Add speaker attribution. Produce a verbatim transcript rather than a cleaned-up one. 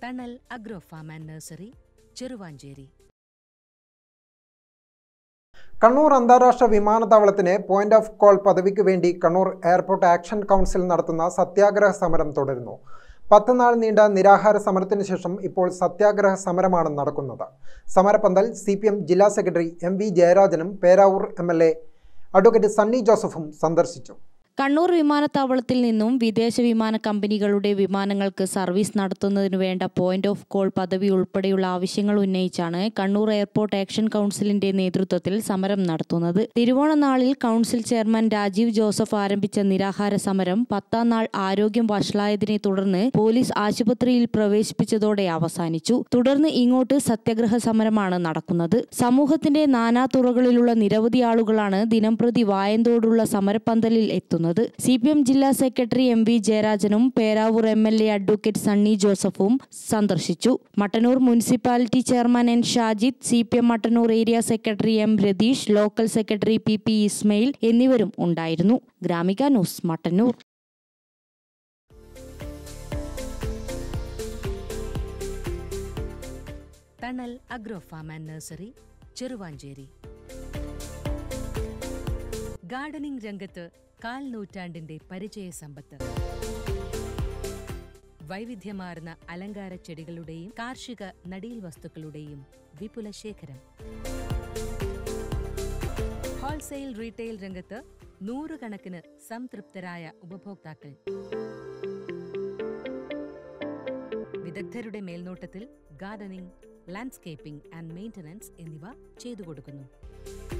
Speaker 1: തണൽ agro farm and nursery, Cheruvanchery.
Speaker 2: Kannur അന്താരാഷ്ട്ര വിമാനത്താവളത്തിന് പോയിന്റ് ഓഫ് കോൾ പദവിക്ക് വേണ്ടി കണ്ണൂർ എയർപോർട്ട് ആക്ഷൻ കൗൺസിൽ നടത്തുന്ന സത്യാഗ്രഹ സമരം തുടരുന്നു. പത്ത് നാൾ നീണ്ട നിരാഹാര സമരത്തിന് ശേഷം ഇപ്പോൾ സത്യാഗ്രഹ സമരമാണ് നടക്കുന്നത്. സമരപന്തൽ സി പി എം ജില്ലാ സെക്രട്ടറി എം വി ജയരാജനും Peravoor M L A advocate Sunny ജോസഫും സന്ദർശിച്ചു.
Speaker 3: കണ്ണൂർ വിമാനത്താവളത്തിൽ നിന്നും വിദേശ വിമാന കമ്പനികളുടെ വിമാനങ്ങൾക്ക് സർവീസ് നടത്തുന്നതിനു വേണ്ട പോയിന്റ് ഓഫ് കോൾ പദവി ഉൾപ്പെടെയുള്ള ആവശ്യങ്ങൾ ഉന്നയിച്ചാണ് കണ്ണൂർ എയർപോർട്ട് ആക്ഷൻ കൗൺസിലിന്റെ നേതൃത്വത്തിൽ സമരം നടത്തുന്നത്. തിരുവോണനാളിൽ കൗൺസിൽ ചെയർമാൻ രാജീവ് ജോസഫ് ആരംഭിച്ച നിരാഹാര സമരം പത്താം നാൾ ആരോഗ്യം വഷളായതിനെ തുടർന്ന് പോലീസ് ആശുപത്രിയിൽ പ്രവേശിപ്പിച്ചതോടെ അവസാനിച്ചു. തുടർന്ന് ഇങ്ങോട്ട് സത്യാഗ്രഹ സമരമാണ് നടക്കുന്നത്. സമൂഹത്തിന്റെ നാനാതുറകളിലുള്ള നിരവധി ആളുകളാണ് ദിനംപ്രതി വായന്തോടുള്ള സമരപന്തലിൽ എത്തുന്നത്. സി പി എം ജില്ലാ സെക്രട്ടറി എം വി ജയരാജനും Peravoor M L A advocate Sunny ജോസഫും സന്ദർശിച്ചു. Mattannur municipality chairman N Shajid, C P M Mattannur area secretary M Ratheesh, local secretary P P Ismail എന്നിവരും ഉണ്ടായിരുന്നു. Gramika news, Mattannur.
Speaker 1: Thanal agro farm and nursery, Cheruvanchery. Gardening രംഗത്ത് കാൽ നൂറ്റാണ്ടിന്റെ പരിചയ സമ്പത്ത്. വൈവിധ്യമാർന്ന അലങ്കാര ചെടികളുടെയും കാർഷിക നടീൽ വസ്തുക്കളുടെയും വിപുല ശേഖരം. ഹോൾസെയിൽ റീറ്റെയിൽ രംഗത്ത് നൂറുകണക്കിന് സംതൃപ്തരായ ഉപഭോക്താക്കൾ. വിദഗ്ധരുടെ മേൽനോട്ടത്തിൽ ഗാർഡനിംഗ്, ലാൻഡ്സ്കേപ്പിംഗ് ആൻഡ് മെയിന്റനൻസ് എന്നിവ ചെയ്തു കൊടുക്കുന്നു.